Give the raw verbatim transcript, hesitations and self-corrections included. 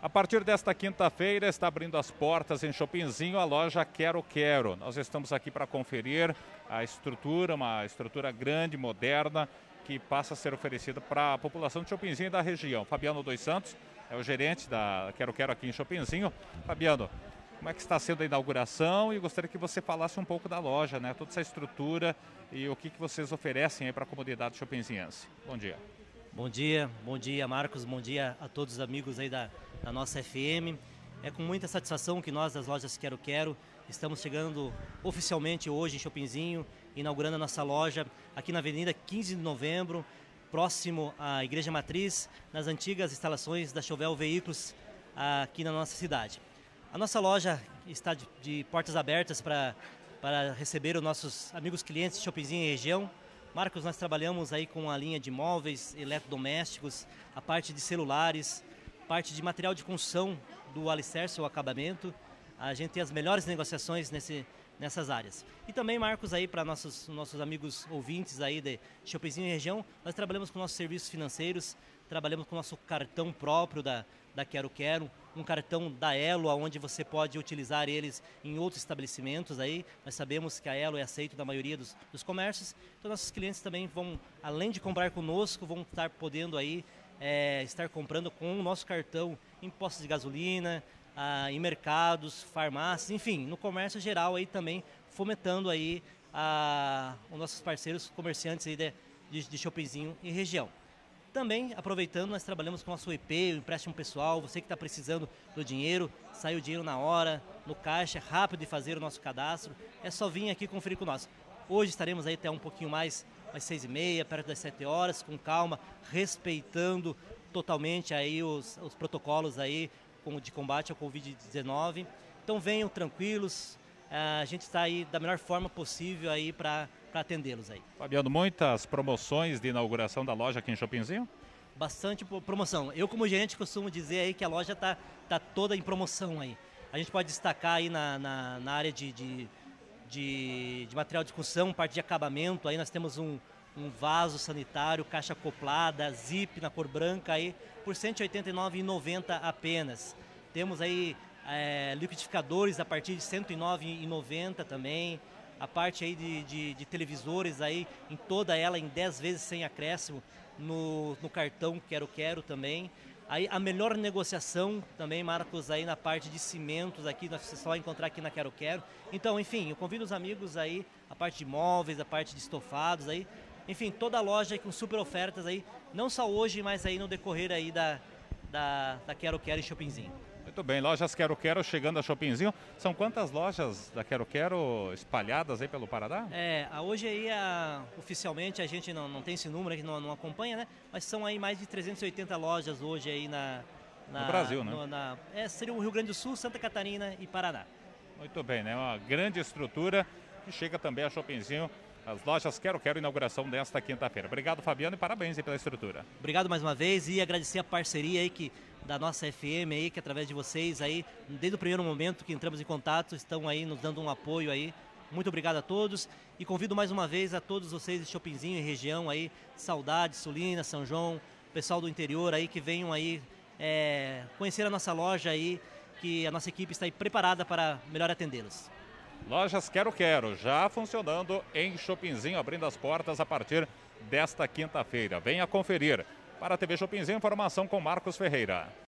A partir desta quinta-feira está abrindo as portas em Chopinzinho a loja Quero Quero. Nós estamos aqui para conferir a estrutura, uma estrutura grande, moderna, que passa a ser oferecida para a população de Chopinzinho e da região. Fabiano dos Santos é o gerente da Quero Quero aqui em Chopinzinho. Fabiano, como é que está sendo a inauguração? E gostaria que você falasse um pouco da loja, né? Toda essa estrutura e o que, que vocês oferecem aí para a comunidade chopinziense. Bom dia. Bom dia, bom dia Marcos, bom dia a todos os amigos aí da, da nossa F M. É com muita satisfação que nós das lojas Quero Quero estamos chegando oficialmente hoje em Chopinzinho, inaugurando a nossa loja aqui na Avenida quinze de Novembro, próximo à Igreja Matriz, nas antigas instalações da Chauvel Veículos aqui na nossa cidade. A nossa loja está de, de portas abertas para para receber os nossos amigos clientes de Chopinzinho e região. Marcos, nós trabalhamos aí com a linha de móveis, eletrodomésticos, a parte de celulares, parte de material de construção do alicerce ou acabamento. A gente tem as melhores negociações nesse, nessas áreas. E também, Marcos, aí para nossos, nossos amigos ouvintes aí de Chopinzinho e região, nós trabalhamos com nossos serviços financeiros, trabalhamos com o nosso cartão próprio da, da Quero Quero, um cartão da Elo, onde você pode utilizar eles em outros estabelecimentos aí. Nós sabemos que a Elo é aceito na maioria dos, dos comércios, então nossos clientes também vão, além de comprar conosco, vão estar podendo aí é, estar comprando com o nosso cartão em postos de gasolina, ah, em mercados, farmácias, enfim, no comércio geral aí também, fomentando aí ah, os nossos parceiros comerciantes aí de, de, de Chopinzinho e região. Também, aproveitando, nós trabalhamos com o nosso E P, o empréstimo pessoal, você que está precisando do dinheiro, sai o dinheiro na hora, no caixa, é rápido de fazer o nosso cadastro, é só vir aqui conferir com nós. Hoje estaremos aí até um pouquinho mais, às seis e meia, perto das sete horas, com calma, respeitando totalmente aí os, os protocolos aí de combate ao Covid dezenove. Então venham tranquilos, a gente está aí da melhor forma possível aí para para atendê-los aí. Fabiano, muitas promoções de inauguração da loja aqui em Chopinzinho? Bastante promoção. Eu, como gerente, costumo dizer aí que a loja está tá toda em promoção aí. A gente pode destacar aí na, na, na área de, de, de, de material de construção, parte de acabamento, aí nós temos um, um vaso sanitário, caixa acoplada, zip na cor branca aí, por cento e oitenta e nove reais e noventa centavos apenas. Temos aí é, liquidificadores a partir de cento e nove reais e noventa centavos também. A parte aí de, de, de televisores aí, em toda ela em dez vezes sem acréscimo no, no cartão Quero Quero também. Aí a melhor negociação também, Marcos, aí na parte de cimentos aqui, você só vai encontrar aqui na Quero Quero. Então, enfim, eu convido os amigos aí, a parte de móveis, a parte de estofados aí, enfim, toda a loja aí com super ofertas aí, não só hoje, mas aí no decorrer aí da, da, da Quero Quero em Chopinzinho. Muito bem, lojas Quero Quero chegando a Chopinzinho. São quantas lojas da Quero Quero espalhadas aí pelo Paraná? É, hoje aí a, oficialmente a gente não, não tem esse número aqui, não, não acompanha, né? Mas são aí mais de trezentas e oitenta lojas hoje aí na... na no Brasil, né? No, na, é, seria o Rio Grande do Sul, Santa Catarina e Paraná. Muito bem, né? Uma grande estrutura que chega também a Chopinzinho. As lojas Quero Quero, inauguração desta quinta-feira. Obrigado, Fabiano, e parabéns aí pela estrutura. Obrigado mais uma vez e agradecer a parceria aí que, da nossa F M aí, que através de vocês aí, desde o primeiro momento que entramos em contato, estão aí nos dando um apoio aí. Muito obrigado a todos e convido mais uma vez a todos vocês de Chopinzinho e região aí, Saudade, Sulina, São João, pessoal do interior aí que venham aí é, conhecer a nossa loja aí, que a nossa equipe está aí preparada para melhor atendê-los. Lojas Quero Quero, já funcionando em Chopinzinho, abrindo as portas a partir desta quinta-feira. Venha conferir. Para a T V Chopinzinho, informação com Marcos Ferreira.